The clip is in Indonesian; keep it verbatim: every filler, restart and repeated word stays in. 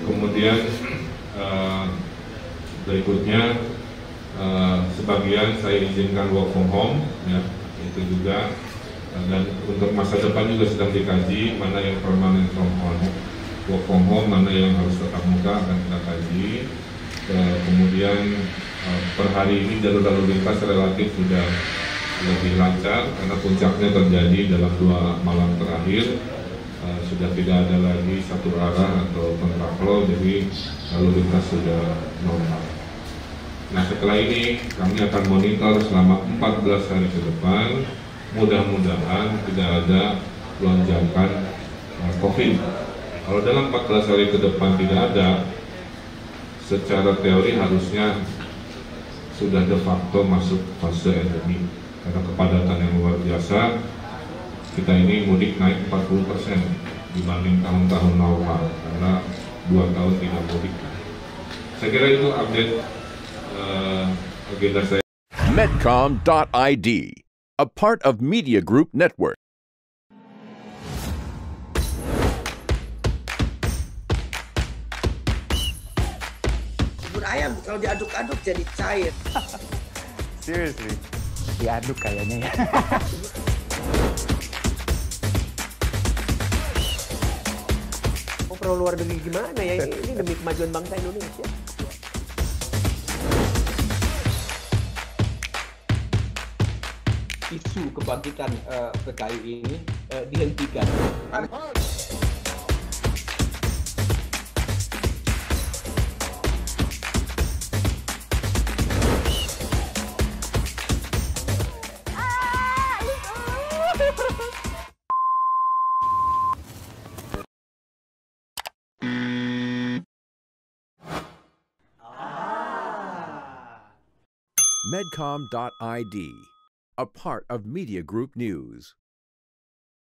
Kemudian uh, berikutnya uh, sebagian saya izinkan work from home, ya, itu juga. Dan untuk masa depan juga sedang dikaji mana yang permanent from home, work from home, mana yang harus tetap muka akan kita kaji. Uh, kemudian uh, per hari ini jalur lalu lintas relatif sudah lebih lancar karena puncaknya terjadi dalam dua malam terakhir. Uh, sudah tidak ada lagi satu arah atau kontraflow, jadi lalu lintas sudah normal. Nah, setelah ini kami akan monitor selama empat belas hari ke depan. Mudah-mudahan tidak ada lonjakan uh, COVID. Kalau dalam empat belas hari ke depan tidak ada, secara teori harusnya sudah de facto masuk fase endemi. Karena kepadatan yang luar biasa, kita ini mudik naik empat puluh persen dibanding tahun-tahun normal, karena dua tahun tidak mudik. Saya kira itu update uh, agenda saya. Medcom dot I D, a part of Media Group Network. Bubur ayam kalau diaduk-aduk jadi cair. Seriously, diaduk kayaknya ya. Mau pro luar negeri gimana ya? Ini demi kemajuan bangsa Indonesia. Isu kebangkitan uh, P K I ini uh, dihentikan. Medcom dot I D, a part of Media Group News.